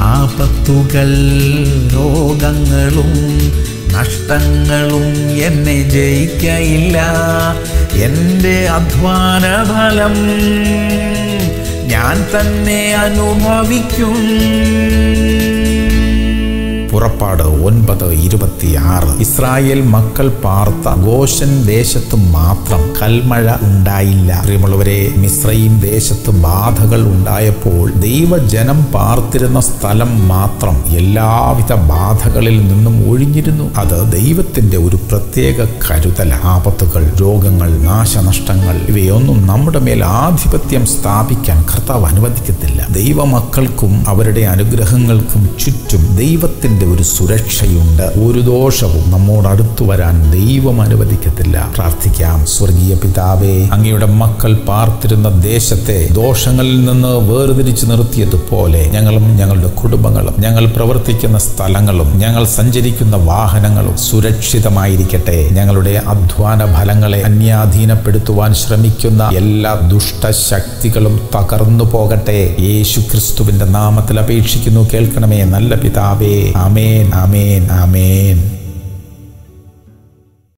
ആപത്തുകൾ രോഗങ്ങളും നഷ്ടങ്ങളും എന്നെ ജയിക്കയില്ല. എൻ്റെ അധ്വാന ഫലം ഞാൻ തന്നെ അനുഭവിക്കും. പുറപ്പാട് 9:26. ഇസ്രായേൽ മക്കൾ പാർത്ത ഗോശൻ ദേശത്ത് മാത്രം കൽമഴ ഉണ്ടായില്ല. പ്രിയമുള്ളവരെ, മിസ്രയീം ദേശത്ത് ബാധകൾ ഉണ്ടായപ്പോൾ ദൈവജനം പാർത്തിരുന്ന സ്ഥലം മാത്രം എല്ലാവിധ ബാധകളിൽ നിന്നും ഒഴിഞ്ഞിരുന്നു. അത് ദൈവത്തിന്റെ ഒരു പ്രത്യേക കരുതൽ. ആപത്തുകൾ, രോഗങ്ങൾ, നാശനഷ്ടങ്ങൾ ഇവയൊന്നും നമ്മുടെ മേൽ ആധിപത്യം സ്ഥാപിക്കാൻ കർത്താവ് അനുവദിക്കത്തില്ല. ദൈവമക്കൾക്കും അവരുടെ അനുഗ്രഹങ്ങൾക്കും ചുറ്റും ദൈവത്തിന്റെ ഒരു സുരക്ഷയുണ്ട്. ഒരു ദോഷവും നമ്മോട് അടുത്തു വരാൻ ദൈവം അനുവദിക്കത്തില്ല. പ്രാർത്ഥിക്കാം. സ്വർഗീയ പിതാവേ, അങ്ങയുടെ മക്കൾ പാർത്തിരുന്ന ദേശത്തെ ദോഷങ്ങളിൽ നിന്ന് വേർതിരിച്ചു നിർത്തിയതുപോലെ ഞങ്ങളും ഞങ്ങളുടെ കുടുംബങ്ങളും ഞങ്ങൾ പ്രവർത്തിക്കുന്ന സ്ഥലങ്ങളും ഞങ്ങൾ സഞ്ചരിക്കുന്ന വാഹനങ്ങളും സുരക്ഷിതമായിരിക്കട്ടെ. ഞങ്ങളുടെ അധ്വാന ഫലങ്ങളെ അന്യാധീനപ്പെടുത്തുവാൻ ശ്രമിക്കുന്ന എല്ലാ ദുഷ്ടശക്തികളും തകർന്നു പോകട്ടെ. യേശു ക്രിസ്തുവിന്റെ നാമത്തിൽ അപേക്ഷിക്കുന്നു, കേൾക്കണമേ നല്ല പിതാവേ. ആമേൻ, ആമേൻ, ആമേൻ.